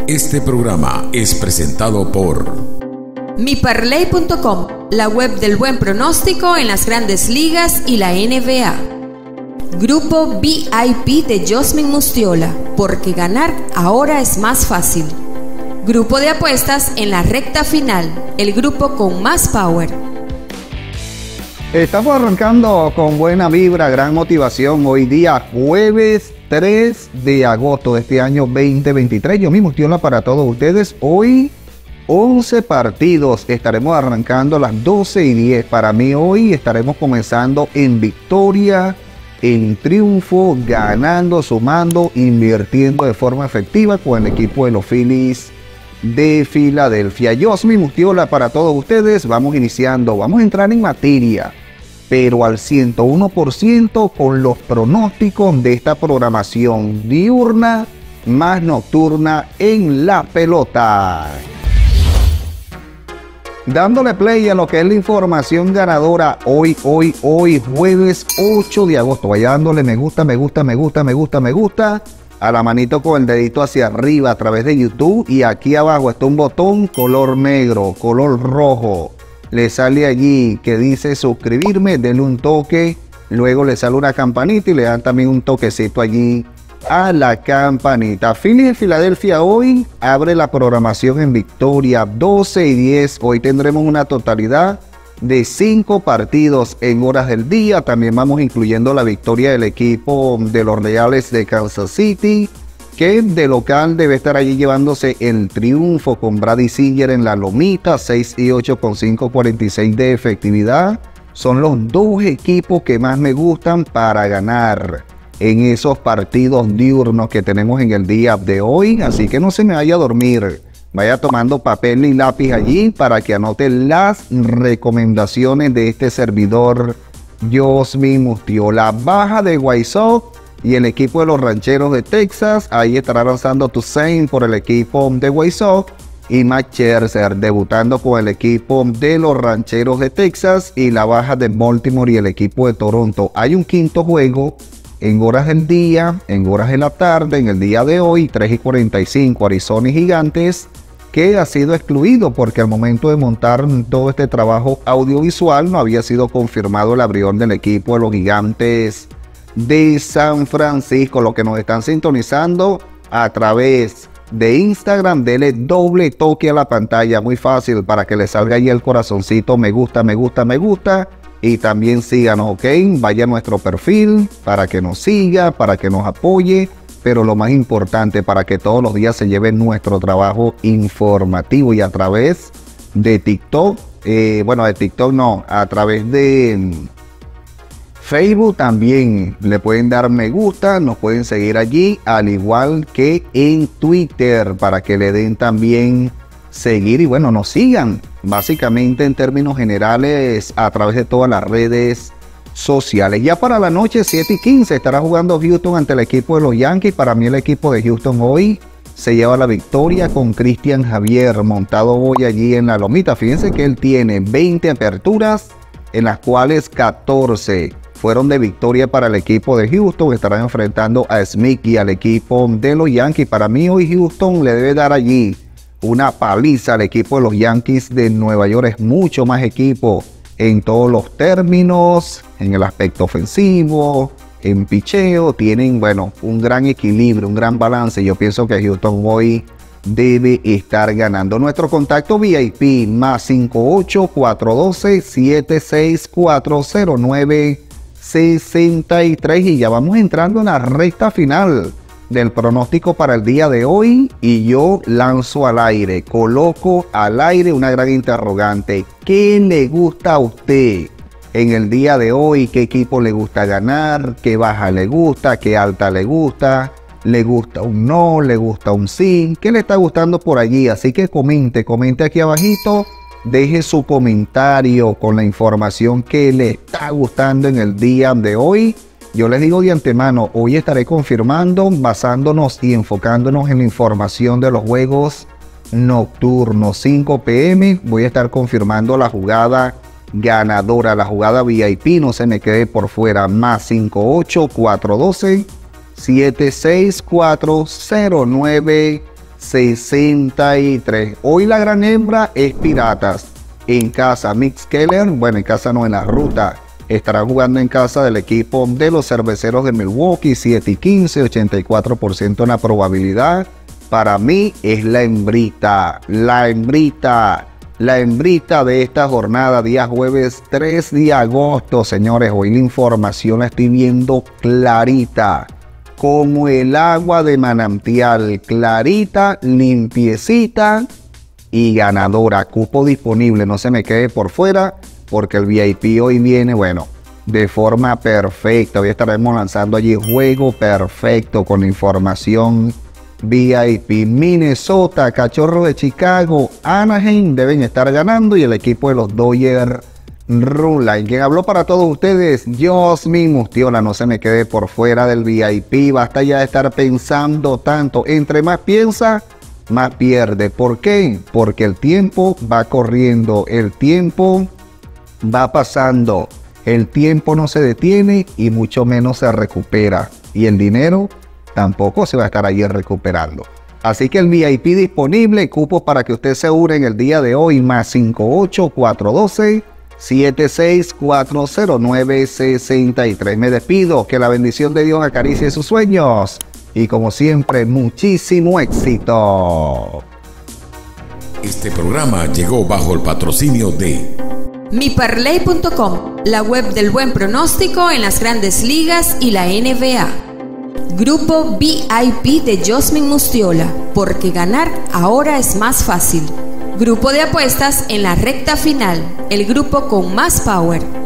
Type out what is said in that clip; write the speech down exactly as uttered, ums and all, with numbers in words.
Este programa es presentado por mi parlay punto com, la web del buen pronóstico en las grandes ligas y la N B A. Grupo V I P de Josmin Mustiola, porque ganar ahora es más fácil. Grupo de apuestas en la recta final, el grupo con más power. Estamos arrancando con buena vibra, gran motivación. Hoy día jueves tres de agosto de este año veinte veintitrés. Yo mismo Mustiola para todos ustedes. Hoy once partidos. Estaremos arrancando a las doce y diez. Para mí hoy estaremos comenzando en victoria, en triunfo, ganando, sumando, invirtiendo de forma efectiva con el equipo de los Phillies de Filadelfia. Josmin Mustiola para todos ustedes. Vamos iniciando, vamos a entrar en materia, pero al ciento uno por ciento con los pronósticos de esta programación diurna más nocturna en la pelota. Dándole play a lo que es la información ganadora hoy, hoy, hoy, jueves ocho de agosto. Vaya dándole me gusta, me gusta, me gusta, me gusta, me gusta a la manito con el dedito hacia arriba a través de YouTube. Y aquí abajo está un botón color negro, color rojo. Le sale allí que dice suscribirme, denle un toque, luego le sale una campanita y le dan también un toquecito allí a la campanita. Phillies de Filadelfia hoy abre la programación en victoria, doce y diez. Hoy tendremos una totalidad de cinco partidos en horas del día. También vamos incluyendo la victoria del equipo de los Reales de Kansas City, que de local debe estar allí llevándose el triunfo con Brady Singer en la lomita, seis y ocho con cinco cuarenta y seis de efectividad. Son los dos equipos que más me gustan para ganar en esos partidos diurnos que tenemos en el día de hoy. Así que no se me vaya a dormir. Vaya tomando papel y lápiz allí para que anote las recomendaciones de este servidor Josmin Mustiola. Baja de White Sox y el equipo de los Rancheros de Texas. Ahí estará lanzando Toussaint por el equipo de White Sox. Y Max Scherzer debutando con el equipo de los Rancheros de Texas. Y la baja de Baltimore y el equipo de Toronto. Hay un quinto juego en horas del día, en horas de la tarde, en el día de hoy, tres y cuarenta y cinco, Arizona y Gigantes, que ha sido excluido porque al momento de montar todo este trabajo audiovisual no había sido confirmado el abrión del equipo de los Gigantes de San Francisco. Lo que nos están sintonizando a través de Instagram, denle doble toque a la pantalla, muy fácil, para que le salga ahí el corazoncito, me gusta, me gusta, me gusta, y también síganos, ok, vaya a nuestro perfil para que nos siga, para que nos apoye, pero lo más importante, para que todos los días se lleve nuestro trabajo informativo. Y a través de TikTok, eh, bueno, de TikTok no, a través de Facebook también le pueden dar me gusta, nos pueden seguir allí, al igual que en Twitter, para que le den también seguir y bueno, nos sigan básicamente en términos generales a través de todas las redes sociales. Ya para la noche, siete y quince, estará jugando Houston ante el equipo de los Yankees. Para mí el equipo de Houston hoy se lleva la victoria con Cristian Javier montado hoy allí en la lomita. Fíjense que él tiene veinte aperturas, en las cuales catorce fueron de victoria para el equipo de Houston. Estarán enfrentando a Smith y al equipo de los Yankees. Para mí hoy Houston le debe dar allí una paliza al equipo de los Yankees de Nueva York. Es mucho más equipo en todos los términos, en el aspecto ofensivo, en picheo. Tienen, bueno, un gran equilibrio, un gran balance. Yo pienso que Houston hoy debe estar ganando. Nuestro contacto V I P más cinco ocho, cuatro uno dos, siete seis cuatro cero nueve seis tres. Y ya vamos entrando en la recta final del pronóstico para el día de hoy, y yo lanzo al aire, coloco al aire una gran interrogante. ¿Qué le gusta a usted en el día de hoy? ¿Qué equipo le gusta ganar? ¿Qué baja le gusta? ¿Qué alta le gusta? ¿Le gusta un no? ¿Le gusta un sí? ¿Qué le está gustando por allí? Así que comente, comente aquí abajito, deje su comentario con la información que le está gustando en el día de hoy. Yo les digo de antemano, hoy estaré confirmando, basándonos y enfocándonos en la información de los juegos nocturnos. cinco p m voy a estar confirmando la jugada ganadora, la jugada V I P, no se me quede por fuera. Más cinco ocho, cuatro uno dos, siete seis cuatro cero nueve sesenta y tres. Hoy la gran hembra es Piratas. En casa, Mitch Keller, bueno, en casa no, en la ruta. Estará jugando en casa del equipo de los Cerveceros de Milwaukee, siete y quince, ochenta y cuatro por ciento en la probabilidad. Para mí es la hembrita, la hembrita, la hembrita de esta jornada, día jueves tres de agosto, señores. Hoy la información la estoy viendo clarita, como el agua de manantial, clarita, limpiecita y ganadora. Cupo disponible, no se me quede por fuera, porque el V I P hoy viene, bueno, de forma perfecta. Hoy estaremos lanzando allí juego perfecto con información V I P. Minnesota, Cachorro de Chicago, Anaheim deben estar ganando, y el equipo de los Dodgers Run-Line. Quien habló para todos ustedes, Josmin Mustiola. No se me quede por fuera del V I P. Basta ya de estar pensando tanto. Entre más piensa, más pierde. ¿Por qué? Porque el tiempo va corriendo, el tiempo va pasando, el tiempo no se detiene y mucho menos se recupera, y el dinero tampoco se va a estar allí recuperando. Así que el V I P disponible, cupos para que usted se une en el día de hoy, más cinco ocho, cuatro uno dos, siete seis cuatro cero nueve, seis tres. Me despido, que la bendición de Dios acaricie sus sueños y, como siempre, muchísimo éxito. Este programa llegó bajo el patrocinio de mi parlay punto com, la web del buen pronóstico en las grandes ligas y la N B A. Grupo V I P de Josmin Mustiola, porque ganar ahora es más fácil. Grupo de apuestas en la recta final, el grupo con más power.